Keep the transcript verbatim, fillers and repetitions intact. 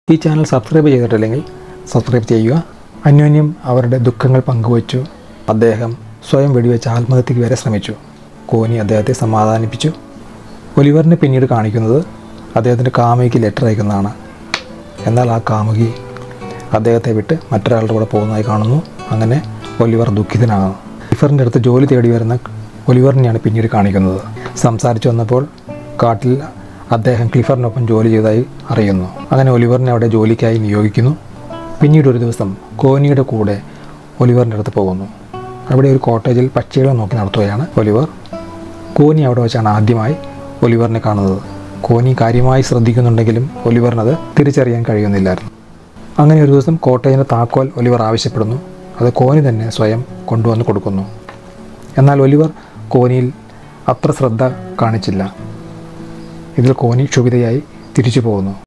ഈ channel subscribe ചെയ്തിട്ടില്ലെങ്കിൽ subscribe ചെയ്യുക. അന്യോന്യം അവരുടെ ദുഃഖങ്ങൾ പങ്കുവച്ചു. അദ്ദേഹം സ്വയം വെടിവെച്ച് ആത്മഹത്യയ്ക്ക് വരെ ശ്രമിച്ചു. കോനി അദ്ദേഹത്തെ സമാധാനിപ്പിച്ചു. ഒലിവറിനെ പിന്നീട് കാണിക്കുന്നത് അദ്ദേഹത്തിൻ്റെ കാമുകിക്ക് ലെറ്റർ അയക്കുന്നതാണ്. എന്നാൽ ആ കാമുകി അദ്ദേഹത്തെ വിട്ട് മറ്റൊരാളുടെ കൂടെ പോകുന്നതായി കാണുന്നു. അങ്ങനെ ഒലിവർ ദുഃഖിതനാകുന്നു. ക്ലിഫറിൻ്റെ അടുത്ത് ജോലി തേടി വരുന്ന ഒലിവറിനെയാണ് പിന്നീട് കാണിക്കുന്നത്. സംസാരിച്ചു വന്നപ്പോൾ കാട്ടിൽ അദ്ദേഹം ക്ലിഫറിനൊപ്പം ജോലി ചെയ്തതായി അറിയുന്നു. അങ്ങനെ ഒലിവറിനെ അവിടെ ജോലിക്കായി നിയോഗിക്കുന്നു. പിന്നീട് ഒരു ദിവസം കോനിയുടെ കൂടെ ഒലിവറിൻ്റെ അടുത്ത് പോകുന്നു. അവിടെ ഒരു കോട്ടേജിൽ പക്ഷികളെ നോക്കി നടത്തുകയാണ് ഒലിവർ. കോനി അവിടെ വെച്ചാണ് ആദ്യമായി ഒലിവറിനെ കാണുന്നത്. കോനി കാര്യമായി ശ്രദ്ധിക്കുന്നുണ്ടെങ്കിലും ഒലിവറിനത് തിരിച്ചറിയാൻ കഴിയുന്നില്ലായിരുന്നു. അങ്ങനെ ഒരു ദിവസം കോട്ടേജിൻ്റെ താക്കോൽ ഒലിവർ ആവശ്യപ്പെടുന്നു. അത് കോനി തന്നെ സ്വയം കൊണ്ടുവന്ന് കൊടുക്കുന്നു. എന്നാൽ ഒലിവർ കോനിയിൽ അത്ര ശ്രദ്ധ കാണിച്ചില്ല. ഇതിൽ കോനി ക്ഷുഭിതയായി തിരിച്ചു പോകുന്നു.